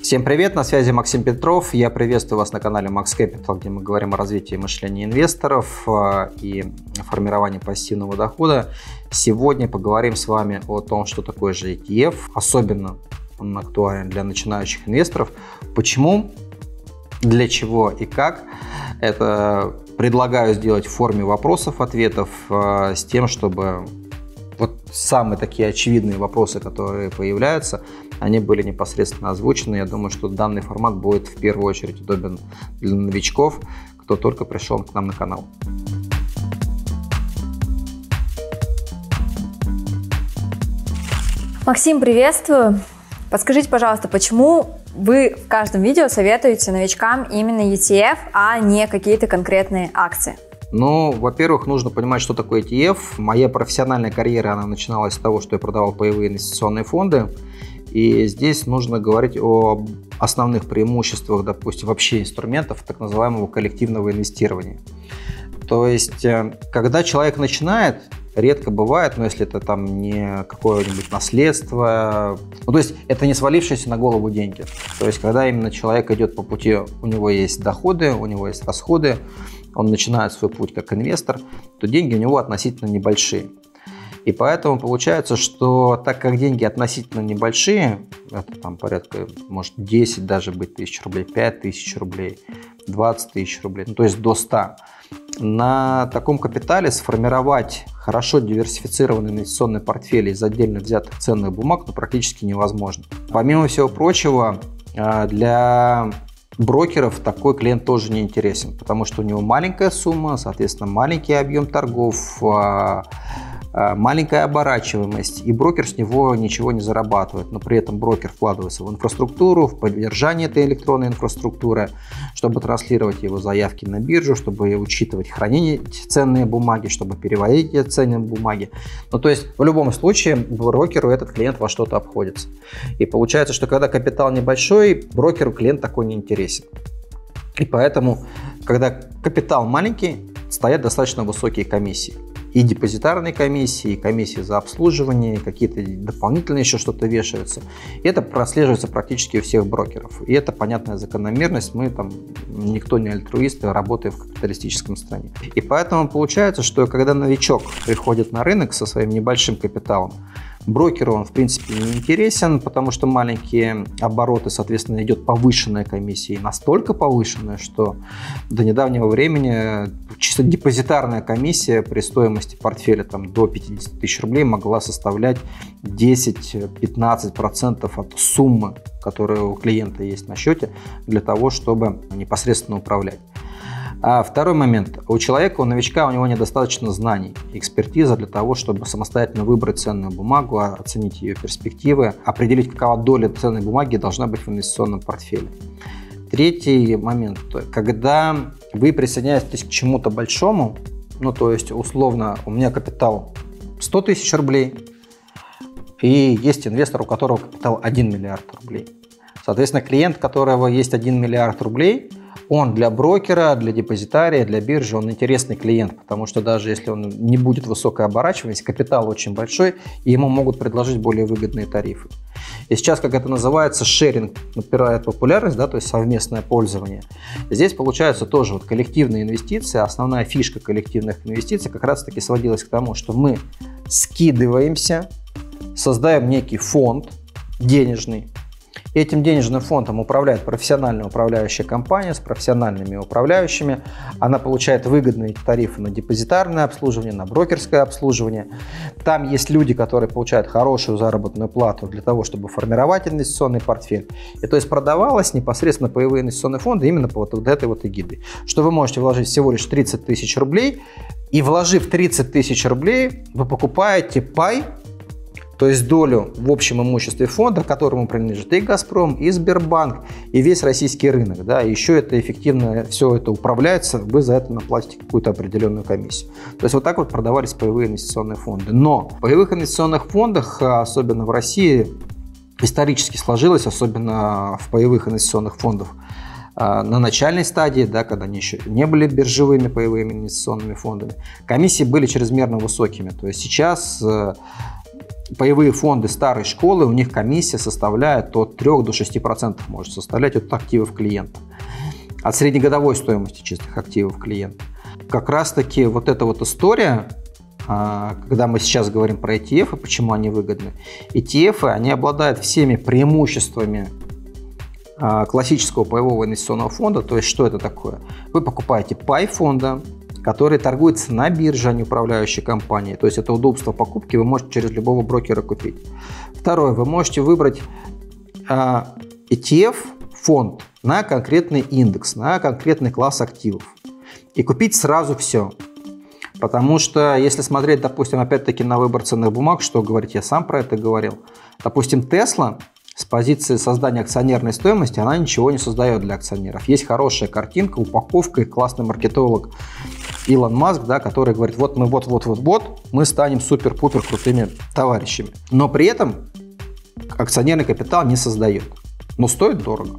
Всем привет, на связи Максим Петров. Я приветствую вас на канале Max Capital, где мы говорим о развитии мышления инвесторов и формировании пассивного дохода. Сегодня поговорим с вами о том, что такое же ETF. Особенно он актуален для начинающих инвесторов. Почему, для чего и как. Это предлагаю сделать в форме вопросов-ответов с тем, чтобы вот самые такие очевидные вопросы, которые появляются, они были непосредственно озвучены. Я думаю, что данный формат будет в первую очередь удобен для новичков, кто только пришел к нам на канал. Максим, приветствую. Подскажите, пожалуйста, почему вы в каждом видео советуете новичкам именно ETF, а не какие-то конкретные акции? Ну, во-первых, нужно понимать, что такое ETF. Моя профессиональная карьера, она начиналась с того, что я продавал паевые инвестиционные фонды. И здесь нужно говорить о основных преимуществах, допустим, вообще инструментов так называемого коллективного инвестирования. То есть, когда человек начинает, редко бывает, но если это там не какое-нибудь наследство, то есть это не свалившиеся на голову деньги. То есть, когда именно человек идет по пути, у него есть доходы, у него есть расходы, он начинает свой путь как инвестор, то деньги у него относительно небольшие. И поэтому получается, что так как деньги относительно небольшие, это там порядка, может 10 даже быть тысяч рублей, 5 тысяч рублей, 20 тысяч рублей, то есть до 100, на таком капитале сформировать хорошо диверсифицированный инвестиционный портфель из отдельно взятых ценных бумаг практически невозможно. Помимо всего прочего, для брокеров такой клиент тоже не интересен, потому что у него маленькая сумма, соответственно, маленький объем торгов, маленькая оборачиваемость, и брокер с него ничего не зарабатывает, но при этом брокер вкладывается в инфраструктуру, в поддержание этой электронной инфраструктуры, чтобы транслировать его заявки на биржу, чтобы учитывать хранение ценные бумаги, чтобы переводить эти ценные бумаги. Ну, то есть в любом случае брокеру этот клиент во что-то обходится. И получается, что когда капитал небольшой, брокеру клиент такой не интересен. И поэтому, когда капитал маленький, стоят достаточно высокие комиссии. И депозитарные комиссии, и комиссии за обслуживание, и какие-то дополнительные еще что-то вешаются. И это прослеживается практически у всех брокеров. И это понятная закономерность. Мы там, никто не альтруисты, работаем в капиталистическом стране. И поэтому получается, что когда новичок приходит на рынок со своим небольшим капиталом, брокеру он в принципе не интересен, потому что маленькие обороты, соответственно, идет повышенная комиссия, и настолько повышенная, что до недавнего времени чисто депозитарная комиссия при стоимости портфеля там, до 50 тысяч рублей могла составлять 10-15% от суммы, которая у клиента есть на счете, для того, чтобы непосредственно управлять. А второй момент. У человека, у новичка, у него недостаточно знаний, экспертиза для того, чтобы самостоятельно выбрать ценную бумагу, оценить ее перспективы, определить, какова доля ценной бумаги должна быть в инвестиционном портфеле. Третий момент. Когда вы присоединяетесь к чему-то большому, ну то есть условно у меня капитал 100 тысяч рублей, и есть инвестор, у которого капитал 1 миллиард рублей. Соответственно, клиент, у которого есть 1 миллиард рублей, он для брокера, для депозитария, для биржи, он интересный клиент, потому что даже если он не будет высокой оборачиваемости, капитал очень большой, и ему могут предложить более выгодные тарифы. И сейчас, как это называется, шеринг набирает популярность, да, то есть совместное пользование. Здесь получается тоже вот коллективные инвестиции. Основная фишка коллективных инвестиций как раз-таки сводилась к тому, что мы скидываемся, создаем некий фонд денежный. Этим денежным фондом управляет профессиональная управляющая компания с профессиональными управляющими. Она получает выгодные тарифы на депозитарное обслуживание, на брокерское обслуживание. Там есть люди, которые получают хорошую заработную плату для того, чтобы формировать инвестиционный портфель. И то есть продавалось непосредственно паевые инвестиционные фонды именно по вот этой вот эгиде. Что вы можете вложить всего лишь 30 тысяч рублей, и вложив 30 тысяч рублей, вы покупаете пай, то есть долю в общем имуществе фонда, которому принадлежит и «Газпром», и Сбербанк, и весь российский рынок. Да, и еще это эффективно, все это управляется, вы за это наплатите какую-то определенную комиссию. То есть вот так вот продавались паевые инвестиционные фонды. Но в паевых инвестиционных фондах, особенно в России, исторически сложилось, особенно в паевых инвестиционных фондах, на начальной стадии, да, когда они еще не были биржевыми паевыми инвестиционными фондами, комиссии были чрезмерно высокими. То есть сейчас паевые фонды старой школы, у них комиссия составляет от 3 до 6% может составлять от активов клиента. От среднегодовой стоимости чистых активов клиента. Как раз-таки вот эта вот история, когда мы сейчас говорим про ETF, почему они выгодны. ETF, они обладают всеми преимуществами классического паевого инвестиционного фонда. То есть, что это такое? Вы покупаете пай фонда, который торгуется на бирже, а не управляющей компанией. То есть, это удобство покупки вы можете через любого брокера купить. Второе, вы можете выбрать ETF фонд на конкретный индекс, на конкретный класс активов и купить сразу все. Потому что, если смотреть, допустим, опять-таки на выбор ценных бумаг, что говорить, я сам про это говорил. Допустим, Tesla с позиции создания акционерной стоимости, она ничего не создает для акционеров. Есть хорошая картинка, упаковка и классный маркетолог Илон Маск, да, который говорит, вот мы мы станем супер-пупер крутыми товарищами. Но при этом акционерный капитал не создает. Но стоит дорого.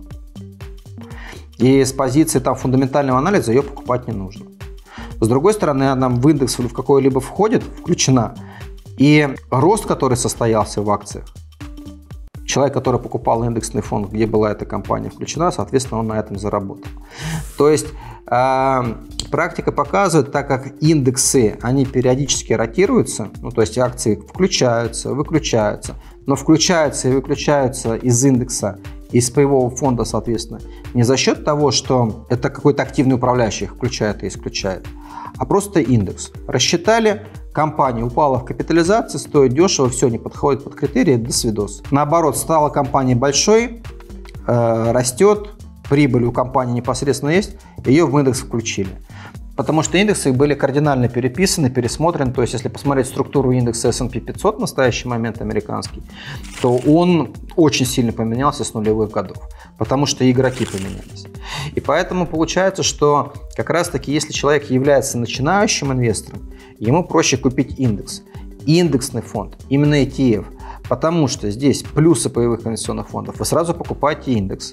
И с позиции там фундаментального анализа ее покупать не нужно. С другой стороны, она в индекс в какой-либо включена. И рост, который состоялся в акциях, человек, который покупал индексный фонд, где была эта компания включена, соответственно, он на этом заработал. То есть практика показывает, так как индексы, они периодически ротируются, ну, то есть акции включаются, выключаются, но включаются и выключаются из индекса, из паевого фонда, соответственно, не за счет того, что это какой-то активный управляющий их включает и исключает, а просто индекс. Рассчитали, компания упала в капитализации, стоит дешево, все, не подходит под критерии, до свидос. Наоборот, стала компания большой, растет, прибыль у компании непосредственно есть, ее в индекс включили. Потому что индексы были кардинально переписаны, пересмотрены. То есть, если посмотреть структуру индекса S&P 500 в настоящий момент американский, то он очень сильно поменялся с нулевых годов, потому что игроки поменялись. И поэтому получается, что как раз-таки, если человек является начинающим инвестором, ему проще купить индекс. Индексный фонд, именно ETF, потому что здесь плюсы паевых инвестиционных фондов. Вы сразу покупаете индекс,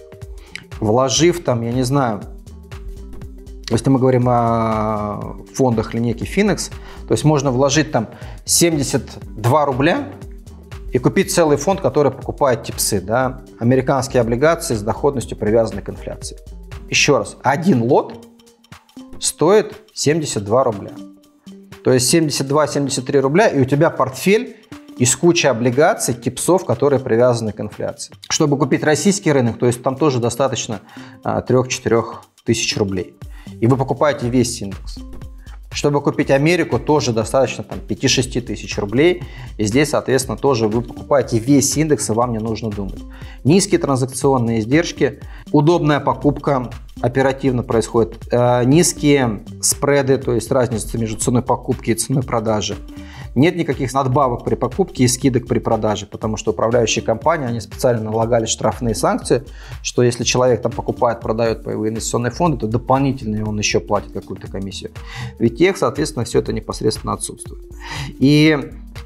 вложив там, я не знаю, если мы говорим о фондах линейки Finex, то есть можно вложить там 72 рубля и купить целый фонд, который покупает ТИПСы, да, американские облигации с доходностью, привязанной к инфляции. Еще раз, один лот стоит 72 рубля. То есть 72-73 рубля, и у тебя портфель из кучи облигаций, ТИПСов, которые привязаны к инфляции. Чтобы купить российский рынок, то есть там тоже достаточно 3-4 тысяч рублей. И вы покупаете весь индекс. Чтобы купить Америку, тоже достаточно 5-6 тысяч рублей. И здесь, соответственно, тоже вы покупаете весь индекс, и вам не нужно думать. Низкие транзакционные издержки, удобная покупка оперативно происходит, низкие спреды, то есть разница между ценой покупки и ценой продажи. Нет никаких надбавок при покупке и скидок при продаже, потому что управляющие компании, они специально налагали штрафные санкции, что если человек там покупает, продает паевые инвестиционные фонды, то дополнительно он еще платит какую-то комиссию. Ведь их, соответственно, все это непосредственно отсутствует. И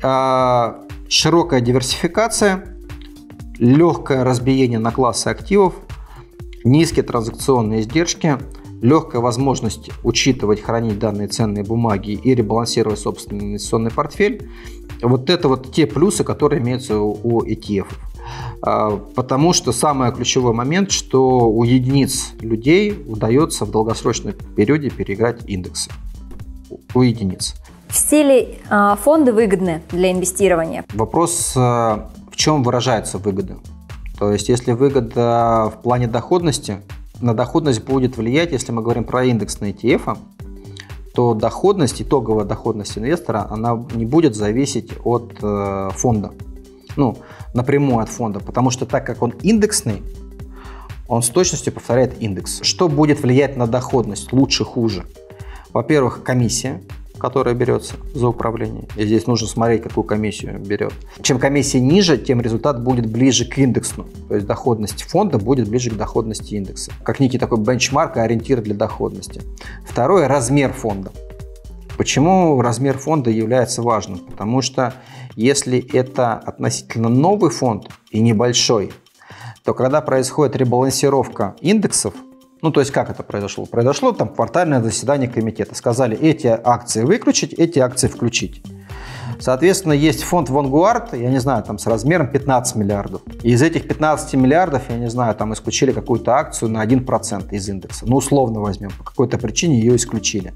широкая диверсификация, легкое разбиение на классы активов, низкие транзакционные издержки, легкая возможность учитывать, хранить данные ценные бумаги и ребалансировать собственный инвестиционный портфель. Вот это вот те плюсы, которые имеются у ETF. Потому что самый ключевой момент, что у единиц людей удается в долгосрочном периоде переиграть индексы. У единиц. В стиле фонды выгодны для инвестирования? Вопрос, в чем выражается выгода. То есть, если выгода в плане доходности, на доходность будет влиять, если мы говорим про индексные ETF, то доходность, итоговая доходность инвестора, она не будет зависеть от фонда, напрямую от фонда, потому что так как он индексный, он с точностью повторяет индекс. Что будет влиять на доходность, лучше, хуже? Во-первых, комиссия, которая берется за управление. И здесь нужно смотреть, какую комиссию берет. Чем комиссия ниже, тем результат будет ближе к индексу. То есть доходность фонда будет ближе к доходности индекса. Как некий такой бенчмарк и ориентир для доходности. Второе – размер фонда. Почему размер фонда является важным? Потому что если это относительно новый фонд и небольшой, то когда происходит ребалансировка индексов, то есть как это произошло? Произошло там квартальное заседание комитета. Сказали, эти акции выключить, эти акции включить. Соответственно, есть фонд Vanguard, я не знаю, там с размером 15 миллиардов. И из этих 15 миллиардов, я не знаю, там исключили какую-то акцию на 1% из индекса. Ну, условно возьмем, по какой-то причине ее исключили.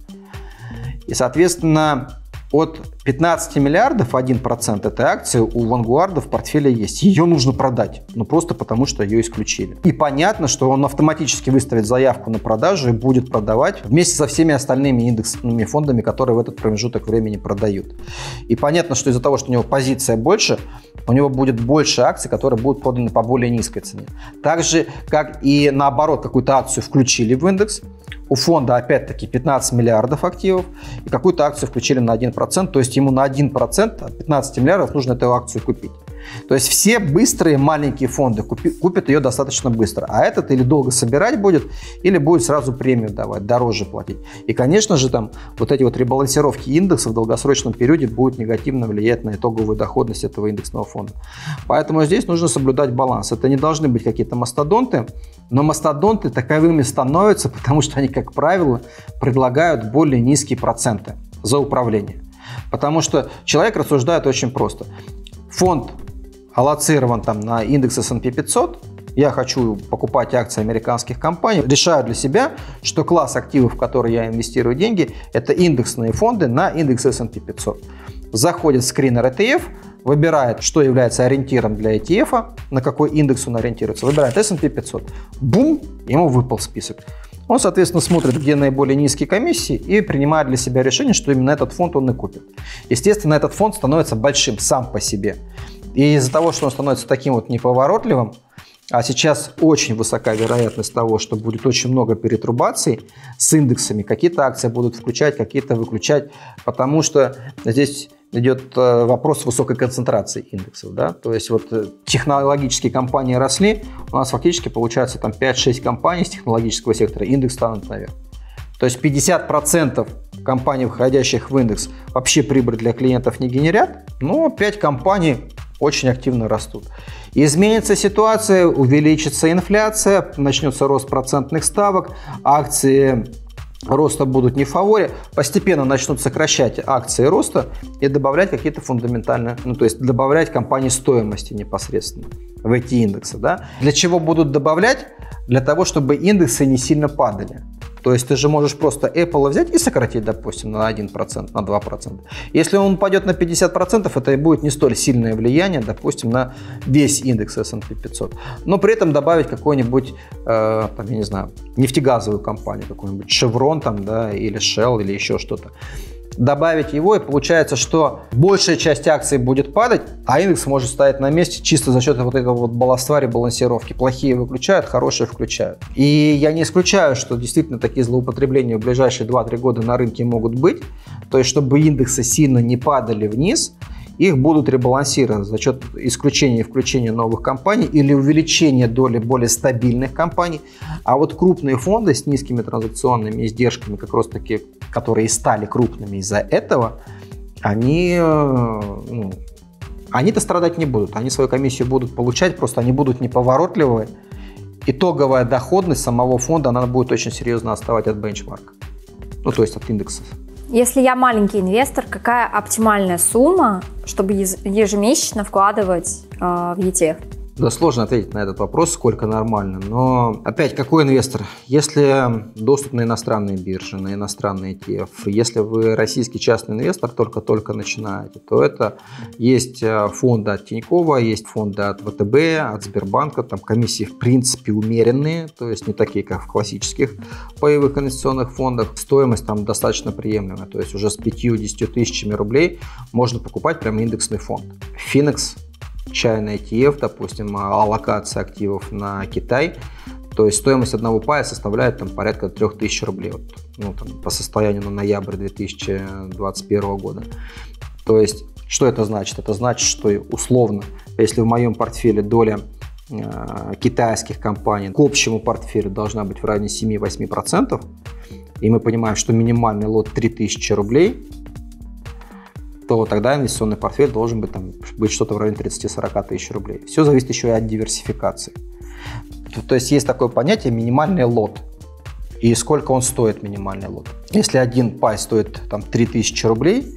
И, соответственно, от 15 миллиардов 1% этой акции у Vanguard в портфеле есть. Ее нужно продать, ну просто потому, что ее исключили. И понятно, что он автоматически выставит заявку на продажу и будет продавать вместе со всеми остальными индексными фондами, которые в этот промежуток времени продают. И понятно, что из-за того, что у него позиция больше, у него будет больше акций, которые будут проданы по более низкой цене. Так же, как и наоборот, какую-то акцию включили в индекс, у фонда опять-таки 15 миллиардов активов, и какую-то акцию включили на 1%, то есть ему на 1% от 15 миллиардов нужно эту акцию купить. То есть все быстрые маленькие фонды купят ее достаточно быстро, а этот или долго собирать будет, или будет сразу премию давать, дороже платить. И, конечно же, там вот эти вот ребалансировки индекса в долгосрочном периоде будут негативно влиять на итоговую доходность этого индексного фонда. Поэтому здесь нужно соблюдать баланс. Это не должны быть какие-то мастодонты, но мастодонты таковыми становятся, потому что они, как правило, предлагают более низкие проценты за управление. Потому что человек рассуждает очень просто. Фонд аллоцирован там на индекс S&P 500, я хочу покупать акции американских компаний, решаю для себя, что класс активов, в которые я инвестирую деньги, это индексные фонды на индекс S&P 500. Заходит в скринер ETF, выбирает, что является ориентиром для ETF, на какой индекс он ориентируется, выбирает S&P 500. Бум, ему выпал список. Он, соответственно, смотрит, где наиболее низкие комиссии и принимает для себя решение, что именно этот фонд он и купит. Естественно, этот фонд становится большим сам по себе. И из-за того, что он становится таким вот неповоротливым, а сейчас очень высока вероятность того, что будет очень много перетрубаций с индексами, какие-то акции будут включать, какие-то выключать, потому что здесь идет вопрос высокой концентрации индексов. Да? То есть вот технологические компании росли, у нас фактически получается там 5-6 компаний с технологического сектора, индекс станет наверх. То есть 50% компаний, входящих в индекс, вообще прибыль для клиентов не генерят, но 5 компаний очень активно растут. Изменится ситуация, увеличится инфляция, начнется рост процентных ставок, акции роста будут не в фаворе, постепенно начнут сокращать акции роста и добавлять какие-то фундаментальные, ну то есть добавлять компании стоимости непосредственно в эти индексы. Да? Для чего будут добавлять? Для того, чтобы индексы не сильно падали. То есть ты же можешь просто Apple взять и сократить, допустим, на 1%, на 2%. Если он упадет на 50%, это и будет не столь сильное влияние, допустим, на весь индекс S&P 500. Но при этом добавить какой-нибудь, там, я не знаю, нефтегазовую компанию, какой-нибудь Chevron там, да, или Shell, или еще что-то. Добавить его, и получается, что большая часть акций будет падать, а индекс может стоять на месте чисто за счет вот этого вот баловства ребалансировки. Плохие выключают, хорошие включают. И я не исключаю, что действительно такие злоупотребления в ближайшие 2-3 года на рынке могут быть. То есть, чтобы индексы сильно не падали вниз, их будут ребалансировать за счет исключения и включения новых компаний или увеличения доли более стабильных компаний. А вот крупные фонды с низкими транзакционными издержками, как раз таки, которые стали крупными из-за этого, они-то страдать не будут. Они свою комиссию будут получать, просто они будут неповоротливые. Итоговая доходность самого фонда, она будет очень серьезно отставать от бенчмарка. Ну, то есть от индексов. Если я маленький инвестор, какая оптимальная сумма, чтобы ежемесячно вкладывать в ETF? Да, сложно ответить на этот вопрос, сколько нормально. Но опять, какой инвестор? Если доступ на иностранные биржи, на иностранные ETF, если вы российский частный инвестор, только-только начинаете, то это есть фонды от Тинькова, есть фонды от ВТБ, от Сбербанка. Там комиссии в принципе умеренные, то есть не такие, как в классических паевых инвестиционных фондах. Стоимость там достаточно приемлемая, то есть уже с 5-10 тысячами рублей можно покупать прямо индексный фонд. Finex, чайный ETF, допустим, аллокация активов на Китай, то есть стоимость одного пая составляет там, порядка 3000 рублей вот, по состоянию на ноябрь 2021 года. То есть, что это значит? Это значит, что условно, если в моем портфеле доля китайских компаний к общему портфелю должна быть в районе 7-8%, и мы понимаем, что минимальный лот 3000 рублей, то тогда инвестиционный портфель должен быть что-то в районе 30-40 тысяч рублей. Все зависит еще и от диверсификации. То есть есть такое понятие минимальный лот. И сколько он стоит, минимальный лот. Если один пай стоит там 3000 рублей,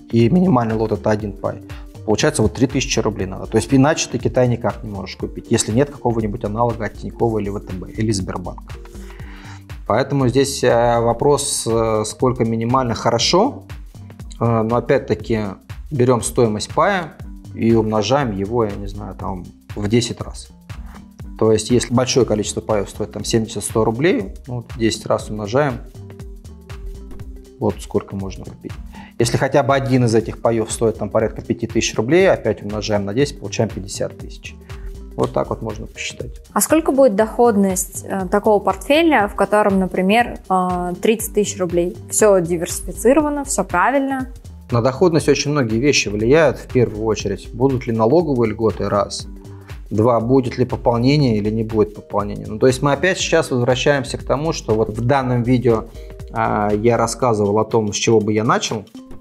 и минимальный лот это 1 пай, получается вот 3000 рублей надо. То есть иначе ты Китай никак не можешь купить, если нет какого-нибудь аналога от Тинькова или ВТБ, или Сбербанка. Поэтому здесь вопрос, сколько минимально, хорошо, но опять-таки берем стоимость пая и умножаем его, я не знаю, там в 10 раз. То есть если большое количество паев стоит там 70-100 рублей, ну, 10 раз умножаем, вот сколько можно купить. Если хотя бы один из этих паев стоит там порядка 5000 рублей, опять умножаем на 10, получаем 50 тысяч. Вот так вот можно посчитать. А сколько будет доходность такого портфеля, в котором, например, 30 тысяч рублей? Все диверсифицировано, все правильно? На доходность очень многие вещи влияют. В первую очередь, будут ли налоговые льготы, раз. Два, будет ли пополнение или не будет пополнения. Ну, то есть мы опять сейчас возвращаемся к тому, что вот в данном видео я рассказывал о том, с чего бы я начал,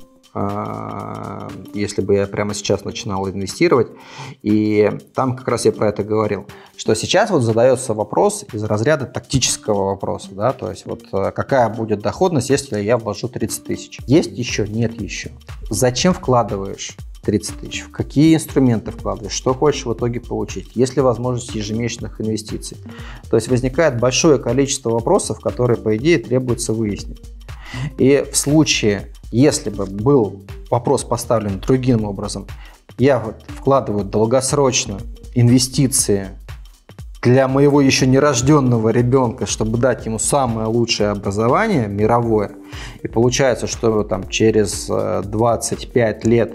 если бы я прямо сейчас начинал инвестировать. И там как раз я про это говорил, что сейчас вот задается вопрос из разряда тактического вопроса, да, то есть вот какая будет доходность, если я вложу 30 тысяч. Есть еще? Нет еще. Зачем вкладываешь 30 тысяч? В какие инструменты вкладываешь? Что хочешь в итоге получить? Есть ли возможность ежемесячных инвестиций? То есть возникает большое количество вопросов, которые, по идее, требуется выяснить. И в случае, если бы был вопрос поставлен другим образом, я вот вкладываю долгосрочно инвестиции для моего еще нерожденного ребенка, чтобы дать ему самое лучшее образование мировое, и получается, что там через 25 лет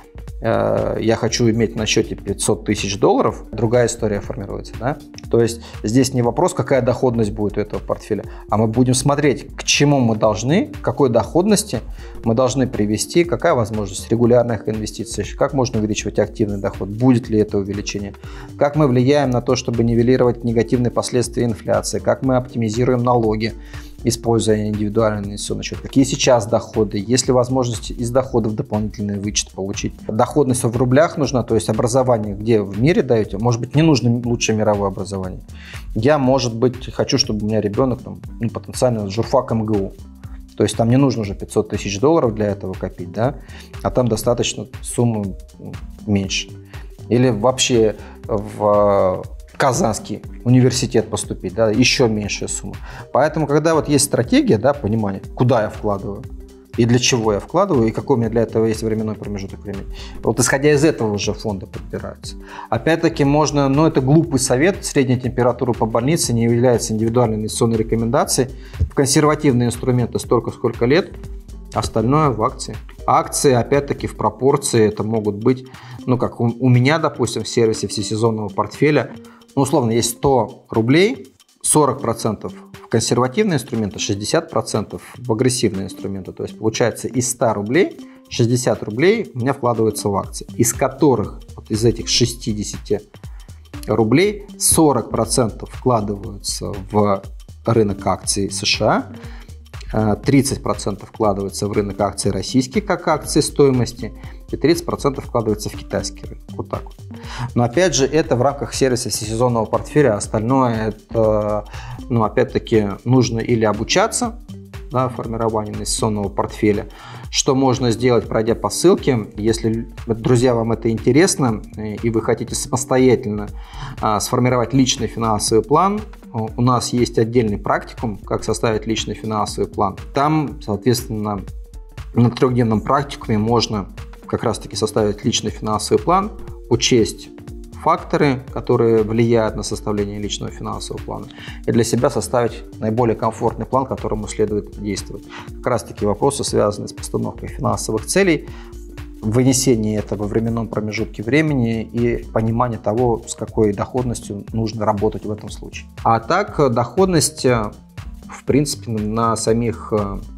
я хочу иметь на счете 500 тысяч долларов, другая история формируется, да? То есть здесь не вопрос, какая доходность будет у этого портфеля, а мы будем смотреть, к чему мы должны, к какой доходности мы должны привести, какая возможность регулярных инвестиций, как можно увеличивать активный доход, будет ли это увеличение, как мы влияем на то, чтобы нивелировать негативные последствия инфляции, как мы оптимизируем налоги, используя индивидуальный инвестиционный счет, какие сейчас доходы, есть ли возможность из доходов дополнительный вычет получить. Доходность в рублях нужна, то есть образование, где в мире даете, может быть, не нужно лучшее мировое образование. Я, может быть, хочу, чтобы у меня ребенок там, потенциально журфак МГУ. То есть там не нужно уже 500 тысяч долларов для этого копить, да, а там достаточно суммы меньше. Или вообще в Казанский университет поступить, да, еще меньшая сумма. Поэтому, когда вот есть стратегия, да, понимание, куда я вкладываю и для чего я вкладываю, и какой у меня для этого есть временной промежуток времени, вот исходя из этого уже фонды подбираются. Опять-таки можно, но это глупый совет, средняя температура по больнице не является индивидуальной инвестиционной рекомендацией. В консервативные инструменты столько, сколько лет, остальное в акции. Акции, опять-таки, в пропорции это могут быть, ну, как у меня, допустим, в сервисе всесезонного портфеля, ну, условно, есть 100 рублей, 40% в консервативные инструменты, 60% в агрессивные инструменты. То есть, получается, из 100 рублей 60 рублей у меня вкладываются в акции, из которых, вот из этих 60 рублей, 40% вкладываются в рынок акций США, 30% вкладывается в рынок акций российский, как акции стоимости, и 30% вкладывается в китайский рынок. Вот так вот. Но опять же, это в рамках сервиса всесезонного портфеля. Остальное, это, ну, опять-таки, нужно или обучаться, да, формированию инвестиционного портфеля, что можно сделать, пройдя по ссылке. Если, друзья, вам это интересно, и вы хотите самостоятельно сформировать личный финансовый план, у нас есть отдельный практикум, как составить личный финансовый план. Там, соответственно, на 3-дневном практикуме можно как раз-таки составить личный финансовый план, учесть факторы, которые влияют на составление личного финансового плана, и для себя составить наиболее комфортный план, которому следует действовать. Как раз-таки вопросы, связанные с постановкой финансовых целей, вынесение этого в временном промежутке времени и понимание того, с какой доходностью нужно работать в этом случае. А так, доходность, в принципе, на самих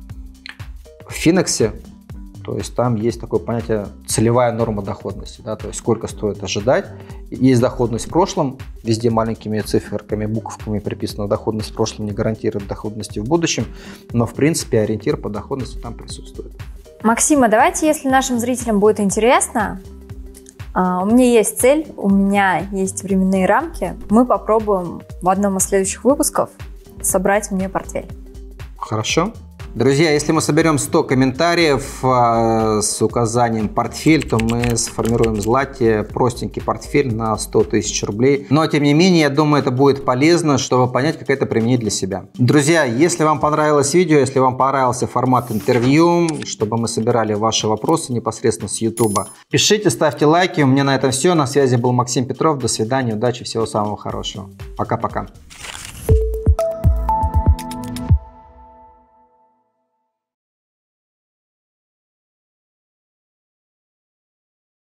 Финексе, то есть там есть такое понятие целевая норма доходности, да, то есть сколько стоит ожидать. Есть доходность в прошлом, везде маленькими циферками, буковками приписана доходность в прошлом, не гарантирует доходности в будущем, но в принципе ориентир по доходности там присутствует. Максима, давайте, если нашим зрителям будет интересно, у меня есть цель, у меня есть временные рамки, мы попробуем в одном из следующих выпусков собрать мне портфель. Хорошо. Друзья, если мы соберем 100 комментариев с указанием портфель, то мы сформируем Злате простенький портфель на 100 тысяч рублей. Но, тем не менее, я думаю, это будет полезно, чтобы понять, как это применить для себя. Друзья, если вам понравилось видео, если вам понравился формат интервью, чтобы мы собирали ваши вопросы непосредственно с YouTube, пишите, ставьте лайки. У меня на этом все. На связи был Максим Петров. До свидания, удачи, всего самого хорошего. Пока-пока.